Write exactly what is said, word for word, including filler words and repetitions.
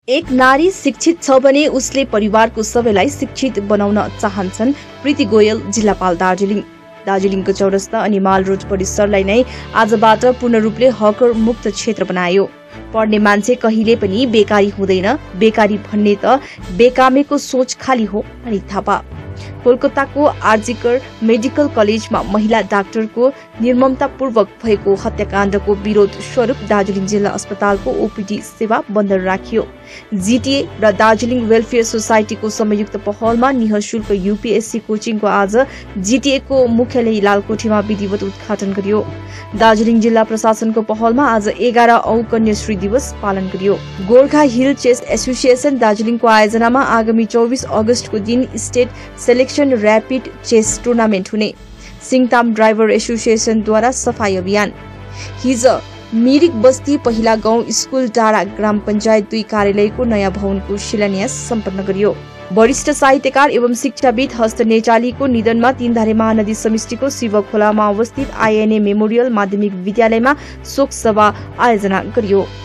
एक नारी शिक्षित छ भने उसले परिवारको सबैलाई शिक्षित बनाउन चाहन्छन्। प्रीति गोयल, जिल्लापाल दार्जिलिङ। दार्जिलिङको चौरस्ता अनि माल रोड परिसरलाई नै आजबाट पूर्ण रूपले हकर मुक्त क्षेत्र बनायो। पढ्ने मान्छे कहिले पनि बेकारी हुँदैन। बेकारी भन्ने त बेकामेको सोच खाली हो अनि थापा। कोलकाताको आरजिकर मेडिकल कलेजमा महिला डाक्टरको निर्ममतापूर्वक भएको हत्याकाण्डको विरोध स्वरूप दार्जिलिङ जिल्ला अस्पतालको ओपीडी सेवा बन्द राखियो। जीटीए र दार्जिलिङ वेलफेयर सोसाइटीको संयुक्त पहलमा निःशुल्क यूपीएससी कोचिङको आज जीटीएको मुख्यालय लालकोठीमा विधिवत उद्घाटन गरियो। दार्जिलिङ जिल्ला प्रशासनको पहलमा आज एघार औं कन्याश्री दिवस पालन गरियो। गोर्खा हिल चेस एसोसिएसन दार्जिलिङको आयोजनामा आगामी चौबिस अगस्तको दिन state selection rapid chess tournament हुने। सिङताम ड्राइभर एसोसिएसनद्वारा सफाई अभियान। हिज मिरिक बस्ती पहिला गाउँ स्कुल डाँडा ग्राम पञ्चायत दुई कार्यालयको नयाँ भवनको शिलान्यास सम्पन्न गरियो। वरिष्ठ साहित्यकार एवं शिक्षाविद हस्त नेचालीको निधनमा तीनधारे महानदी समिष्टिको शिवखोलामा अवस्थित आईएनए मेमोरियल माध्यमिक विद्यालयमा शोक सभा आयोजना गरियो।